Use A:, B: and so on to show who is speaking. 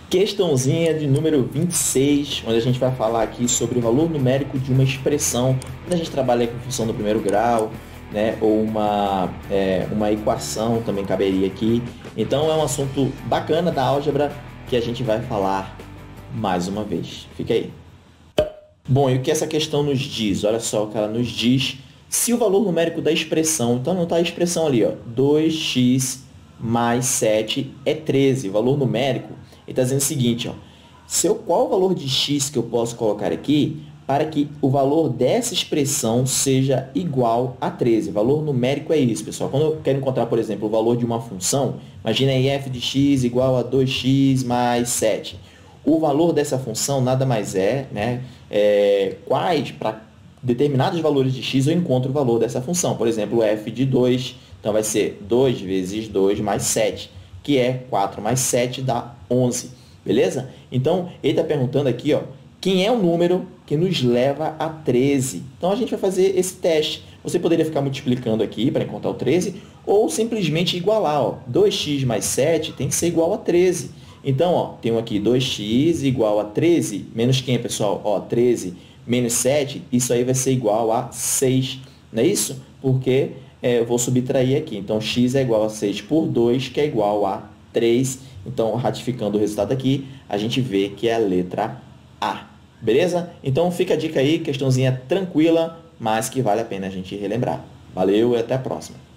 A: Questãozinha de número 26, onde a gente vai falar aqui sobre o valor numérico de uma expressão, quando a gente trabalha com função do primeiro grau, né, ou uma equação também caberia aqui. Então é um assunto bacana da álgebra que a gente vai falar mais uma vez. Fica aí. Bom, e o que essa questão nos diz? Olha só o que ela nos diz. Se o valor numérico da expressão, então não está a expressão ali, ó, 2x mais 7 é 13. O valor numérico, ele está dizendo o seguinte, ó, qual o valor de x que eu posso colocar aqui para que o valor dessa expressão seja igual a 13? Valor numérico é isso, pessoal. Quando eu quero encontrar, por exemplo, o valor de uma função, imagina aí f de x igual a 2x mais 7. O valor dessa função nada mais é, né, para determinados valores de x eu encontro o valor dessa função. Por exemplo, f de 2, então vai ser 2 vezes 2 mais 7, que é 4 mais 7 dá 11. Beleza? Então, ele está perguntando aqui, ó, quem é o número que nos leva a 13? Então, a gente vai fazer esse teste. Você poderia ficar multiplicando aqui para encontrar o 13, ou simplesmente igualar. Ó, 2x mais 7 tem que ser igual a 13. Então, ó, tenho aqui 2x igual a 13, menos quem, pessoal? Ó, 13 menos 7, isso aí vai ser igual a 6. Não é isso? Porque eu vou subtrair aqui. Então, x é igual a 6 por 2, que é igual a 3. Então, ratificando o resultado aqui, a gente vê que é a letra A. Beleza? Então, fica a dica aí, questãozinha tranquila, mas que vale a pena a gente relembrar. Valeu e até a próxima.